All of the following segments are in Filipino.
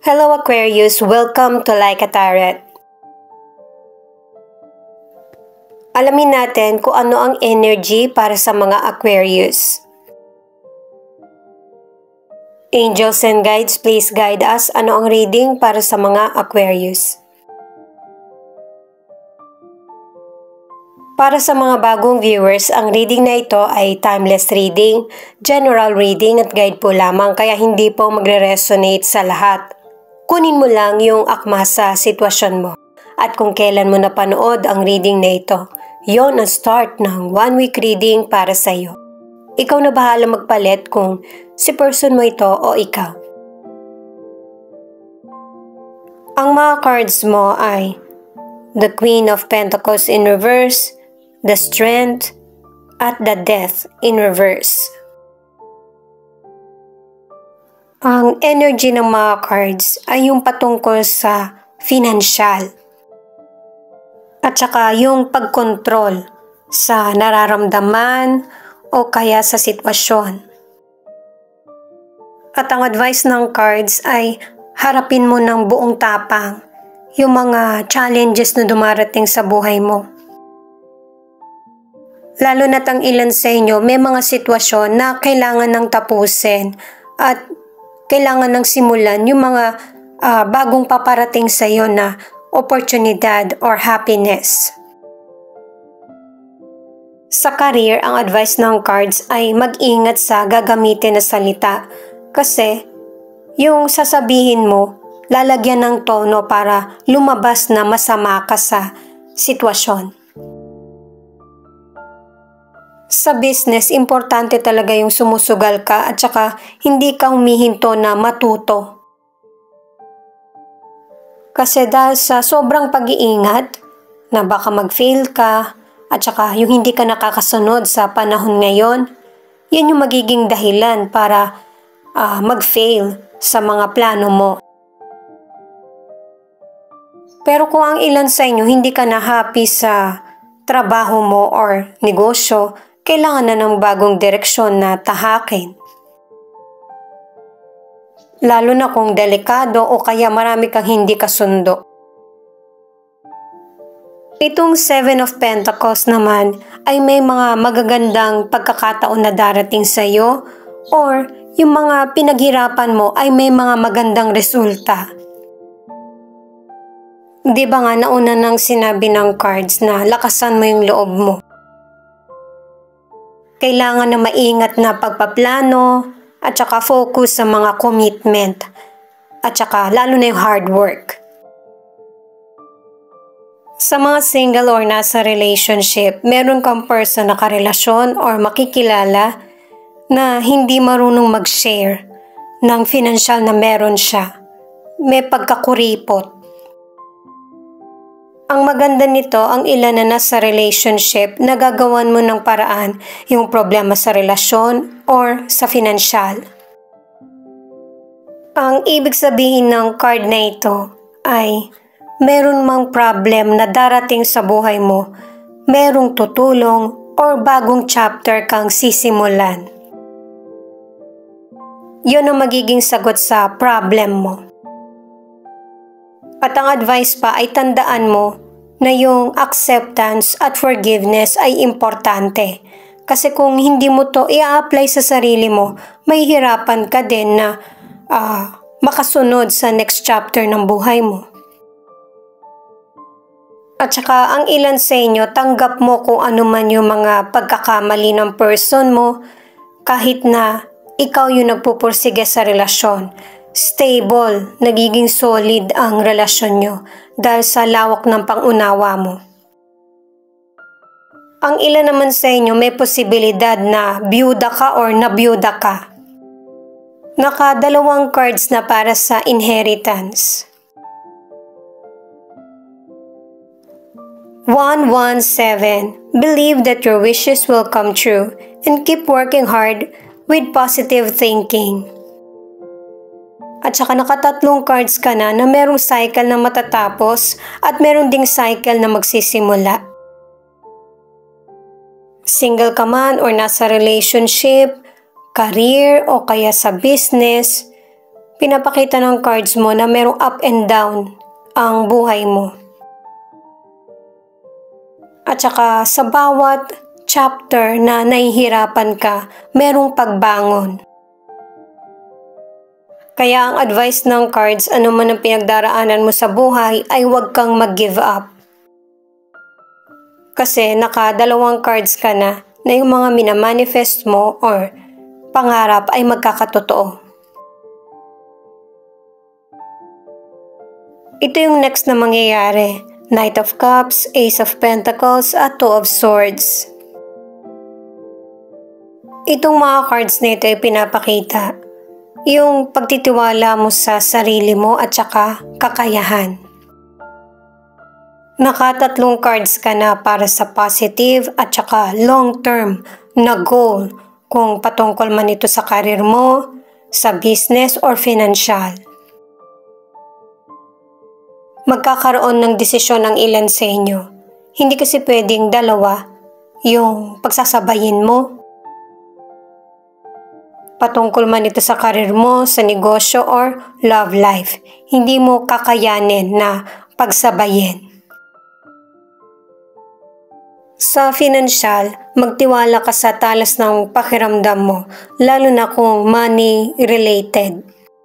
Hello Aquarius, welcome to Like a Tarot. Alamin natin kung ano ang energy para sa mga Aquarius. Angels and guides, please guide us. Ano ang reading para sa mga Aquarius? Para sa mga bagong viewers, ang reading na ito ay timeless reading, general reading at guide po lamang kaya hindi po magre-resonate sa lahat. Kunin mo lang yung akma sa sitwasyon mo at kung kailan mo napanood ang reading na ito, yon ang start ng 1 week reading para sa iyo. Ikaw na bahala magpalit kung si person mo ito o ikaw. Ang mga cards mo ay the Queen of Pentacles in reverse, the Strength, at the Death in reverse. Ang energy ng mga cards ay yung patungkol sa financial at saka yung pagkontrol sa nararamdaman o kaya sa sitwasyon. At ang advice ng cards ay harapin mo ng buong tapang yung mga challenges na dumarating sa buhay mo. Lalo na't ang ilan sa inyo may mga sitwasyon na kailangan ng tapusin at kailangan ng simulan yung mga bagong paparating sa iyo na oportunidad or happiness. Sa career, ang advice ng cards ay mag-ingat sa gagamitin na salita kasi yung sasabihin mo, lalagyan ng tono para lumabas na masama ka sa sitwasyon. Sa business, importante talaga yung sumusugal ka at saka hindi ka humihinto na matuto. Kasi dahil sa sobrang pag-iingat na baka mag-fail ka at saka yung hindi ka nakakasunod sa panahon ngayon, yan yung magiging dahilan para mag-fail sa mga plano mo. Pero kung ang ilan sa inyo hindi ka na happy sa trabaho mo or negosyo, kailangan na ng bagong direksyon na tahakin. Lalo na kung delikado o kaya marami kang hindi kasundo. Itong Seven of Pentacles naman ay may mga magagandang pagkakataon na darating sa iyo or yung mga pinaghirapan mo ay may mga magandang resulta. Di ba nga nauna nang sinabi ng cards na lakasan mo yung loob mo? Kailangan na maingat na pagpaplano at saka focus sa mga commitment at saka lalo na yung hard work. Sa mga single or nasa relationship, meron kang person na karelasyon or makikilala na hindi marunong mag-share ng financial na meron siya. May pagkakuripot. Ang maganda nito, ang ilan na nasa relationship, nagagawan mo ng paraan yung problema sa relasyon or sa financial. Ang ibig sabihin ng card na ito ay meron mang problem na darating sa buhay mo, merong tutulong or bagong chapter kang sisimulan. Yun ang magiging sagot sa problem mo. At ang advice pa ay tandaan mo na yung acceptance at forgiveness ay importante. Kasi kung hindi mo to i-apply sa sarili mo, may hirapan ka din na makasunod sa next chapter ng buhay mo. At saka ang ilan sa inyo, tanggap mo kung ano man yung mga pagkakamali ng person mo kahit na ikaw yung nagpupursige sa relasyon. Stable, nagiging solid ang relasyon nyo dahil sa lawak ng pangunawa mo. Ang ilan naman sa inyo may posibilidad na biyuda ka or nabiyuda ka. Nakadalawang cards na para sa inheritance. 117. Believe that your wishes will come true and keep working hard with positive thinking. At saka nakatatlong cards ka na merong cycle na matatapos at meron ding cycle na magsisimula. Single ka man or nasa relationship, career o kaya sa business, Pinapakita ng cards mo na merong up and down ang buhay mo. At saka sa bawat chapter na nahihirapan ka, merong pagbangon. Kaya ang advice ng cards, ano man ang pinagdaraanan mo sa buhay, ay huwag kang mag-give up. Kasi nakadalawang cards ka na yung mga minamanifest mo or pangarap ay magkakatotoo. Ito yung next na mangyayari. Knight of Cups, Ace of Pentacles, at Two of Swords. Itong mga cards na ito ay pinapakita yung pagtitiwala mo sa sarili mo at saka kakayahan. Nakatatlong cards ka na para sa positive at saka long-term na goal kung patungkol man ito sa karir mo, sa business or financial. Magkakaroon ng desisyon ng ilan sa inyo. Hindi kasi pwedeng dalawa yung pagsasabayin mo. Patungkol man ito sa karir mo, sa negosyo or love life. Hindi mo kakayanin na pagsabayin. Sa financial, magtiwala ka sa talas ng pakiramdam mo, lalo na kung money related.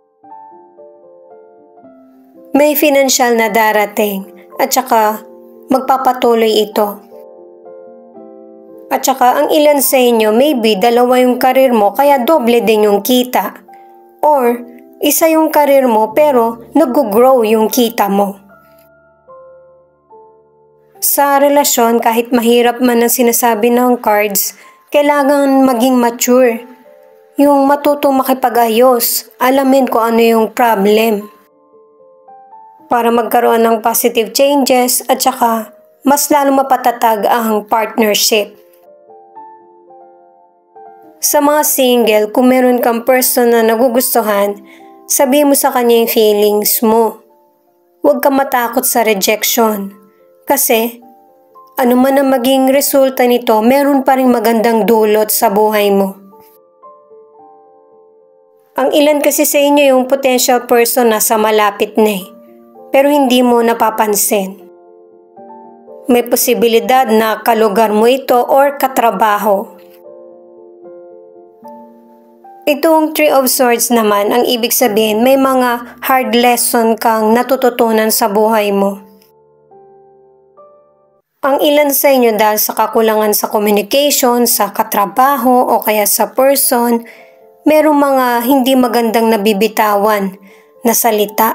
May financial na darating at saka magpapatuloy ito. At saka ang ilan sa inyo, maybe dalawa yung karir mo kaya doble din yung kita. Or isa yung karir mo pero nag-grow yung kita mo. Sa relasyon, kahit mahirap man ang sinasabi ng cards, kailangan maging mature. Yung matutong makipag-ayos, alamin kung ano yung problem. Para magkaroon ng positive changes at saka mas lalo mapatatag ang partnership. Sa mga single, kung meron kang person na nagugustuhan, sabihin mo sa kanya yung feelings mo. Huwag kang matakot sa rejection. Kasi, ano man ang maging resulta nito, meron pa ring magandang dulot sa buhay mo. Ang ilan kasi sa inyo yung potential person na sa malapit na pero hindi mo napapansin. May posibilidad na kalugar mo ito or katrabaho. Itong Three of Swords naman, ang ibig sabihin may mga hard lesson kang natututunan sa buhay mo. Ang ilan sa inyo dahil sa kakulangan sa communication, sa katrabaho o kaya sa person, merong mga hindi magandang nabibitawan na salita.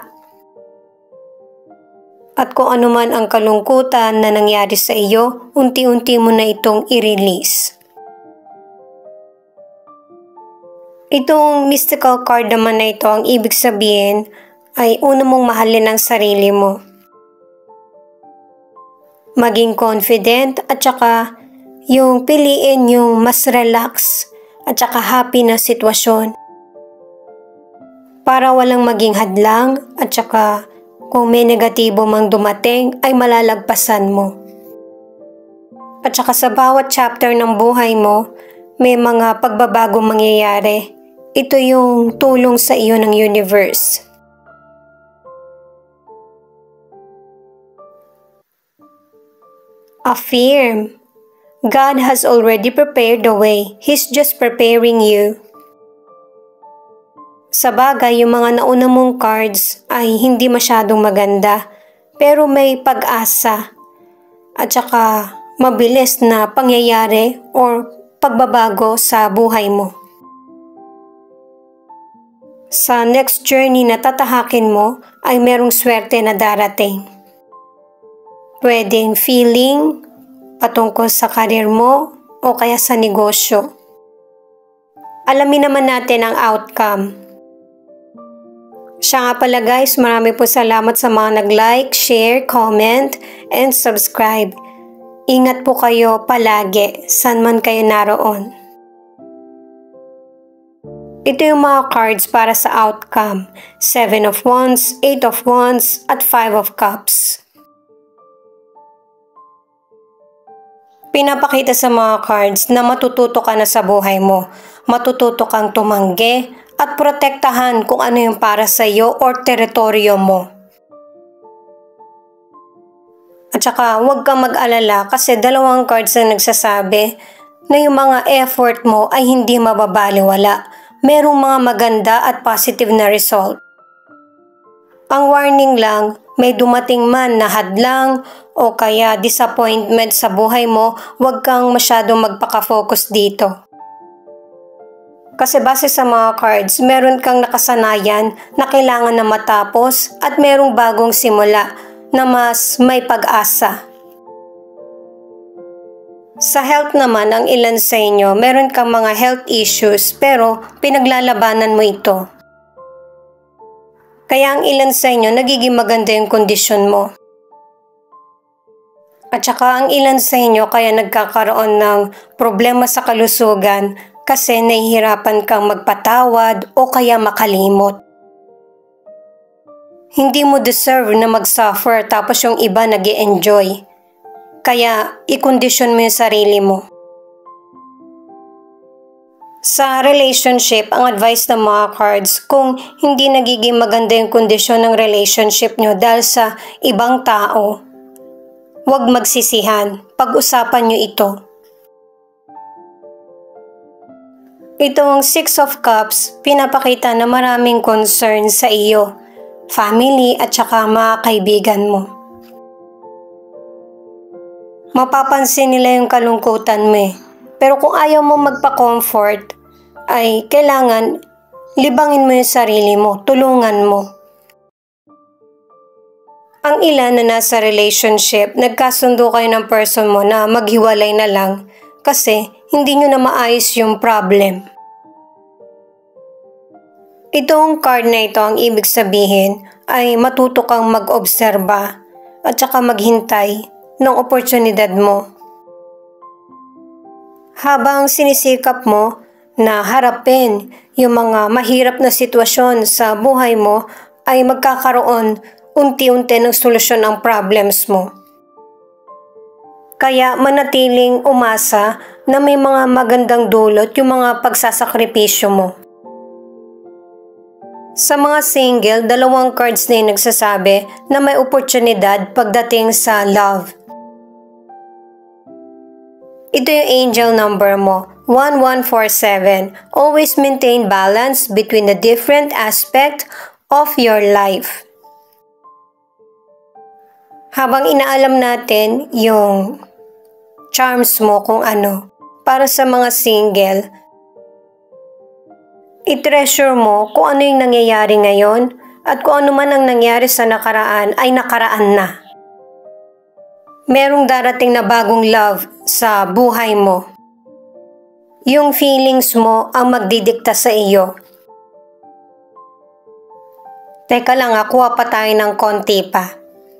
At kung ano man ang kalungkutan na nangyari sa iyo, unti-unti mo na itong i-release. Itong mystical card naman na ito, ang ibig sabihin ay una mong mahalin ang sarili mo. Maging confident at saka yung piliin yung mas relax at saka happy na sitwasyon. Para walang maging hadlang at saka kung may negatibo mang dumating ay malalagpasan mo. At saka sa bawat chapter ng buhay mo, may mga pagbabago mangyayari. Ito yung tulong sa iyo ng universe. Affirm. God has already prepared the way. He's just preparing you. Sa bagay, yung mga nauna mong cards ay hindi masyadong maganda, pero may pag-asa at saka mabilis na pangyayari or pagbabago sa buhay mo. Sa next journey na tatahakin mo ay merong swerte na darating. Pwedeng feeling, patungkol sa karir mo o kaya sa negosyo. Alamin naman natin ang outcome. Siya nga pala guys, marami po salamat sa mga nag-like, share, comment, and subscribe. Ingat po kayo palagi, saan man kayo naroon. Ito yung mga cards para sa outcome. 7 of Wands, 8 of Wands, at 5 of Cups. Pinapakita sa mga cards na matututo ka na sa buhay mo. Matututo kang tumanggi at protektahan kung ano yung para sa iyo or teritoryo mo. At saka huwag kang mag-alala kasi dalawang cards na nagsasabi na yung mga effort mo ay hindi mababaliwala. Merong mga maganda at positive na result. Ang warning lang, may dumating man na hadlang o kaya disappointment sa buhay mo, huwag kang masyadong magpaka-focus dito. Kasi base sa mga cards, meron kang nakasanayan na kailangan na matapos at merong bagong simula na mas may pag-asa. Sa health naman, ang ilan sa inyo, meron kang mga health issues pero pinaglalabanan mo ito. Kaya ang ilan sa inyo, nagiging maganda yung kondisyon mo. At saka ang ilan sa inyo kaya nagkakaroon ng problema sa kalusugan kasi nahihirapan kang magpatawad o kaya makalimot. Hindi mo deserve na mag-suffer tapos yung iba nag-e-enjoy. Kaya i-kondisyon mo yung sarili mo. Sa relationship, ang advice ng mga cards, kung hindi nagiging maganda yung kondisyon ng relationship nyo dahil sa ibang tao, huwag magsisihan. Pag-usapan nyo ito. Itong Six of Cups, pinapakita na maraming concern sa iyo, family at saka mga kaibigan mo. Mapapansin nila yung kalungkutan mo eh. Pero kung ayaw mo magpa-comfort, ay kailangan libangin mo yung sarili mo, tulungan mo. Ang ilan na nasa relationship, nagkasundo kayo ng person mo na maghiwalay na lang kasi hindi nyo na maayos yung problem. Itong card na ito, ang ibig sabihin ay matuto kang mag-obserba at saka maghintay ng oportunidad mo. Habang sinisikap mo na harapin yung mga mahirap na sitwasyon sa buhay mo, ay magkakaroon unti-unti ng solusyon ang problems mo. Kaya manatiling umasa na may mga magandang dulot yung mga pagsasakripisyo mo. Sa mga single, dalawang cards na yung nagsasabi na may oportunidad pagdating sa love. Ito yung angel number mo, 1147. Always maintain balance between the different aspect of your life. Habang inaalam natin yung charms mo kung ano, para sa mga single, i-treasure mo kung ano yung nangyayari ngayon at kung ano man ang nangyari sa nakaraan ay nakaraan na. Merong darating na bagong love sa buhay mo. Yung feelings mo ang magdidikta sa iyo. Teka lang, kuha pa tayo ng konti pa.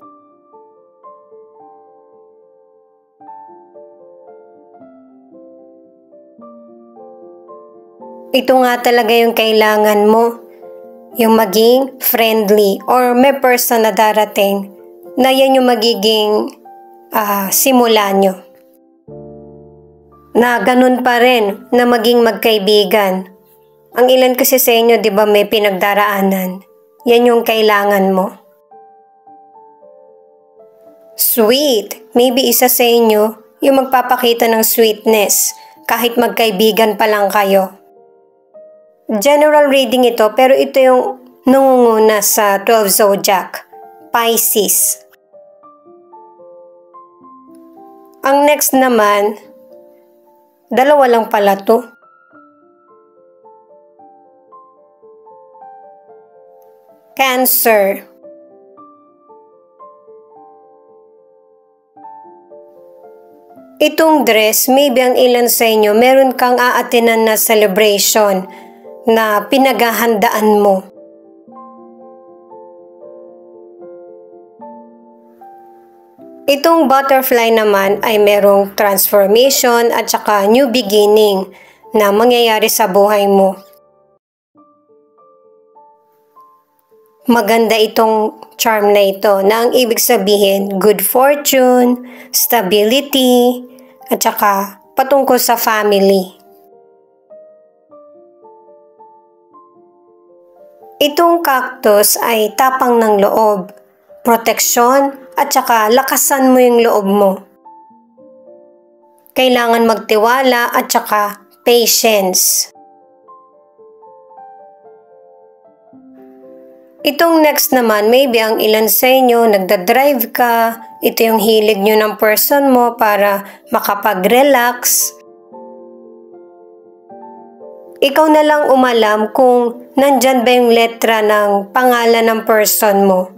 Ito nga talaga yung kailangan mo. Yung maging friendly or may person na darating na yan yung magiging simula nyo. Na ganun pa rin na maging magkaibigan. Ang ilan kasi sa inyo, di ba, may pinagdaraanan. Yan yung kailangan mo. Sweet. Maybe isa sa inyo yung magpapakita ng sweetness kahit magkaibigan pa lang kayo. General reading ito, pero ito yung nangunguna sa 12 zodiac, Pisces. Ang next naman, dalawa lang pala to. Cancer. Itong dress, maybe ang ilan sa inyo, meron kang aatinan na celebration na pinaghahandaan mo. Itong butterfly naman ay merong transformation at saka new beginning na mangyayari sa buhay mo. Maganda itong charm na ito na ang ibig sabihin good fortune, stability, at saka patungkol sa family. Itong cactus ay tapang ng loob, proteksyon at saka lakasan mo yung loob mo. Kailangan magtiwala at saka patience. Itong next naman, maybe ang ilan sa inyo nagda-drive ka, ito yung hilig nyo ng person mo para makapag-relax. Ikaw na lang umalam kung nandyan ba yung letra ng pangalan ng person mo.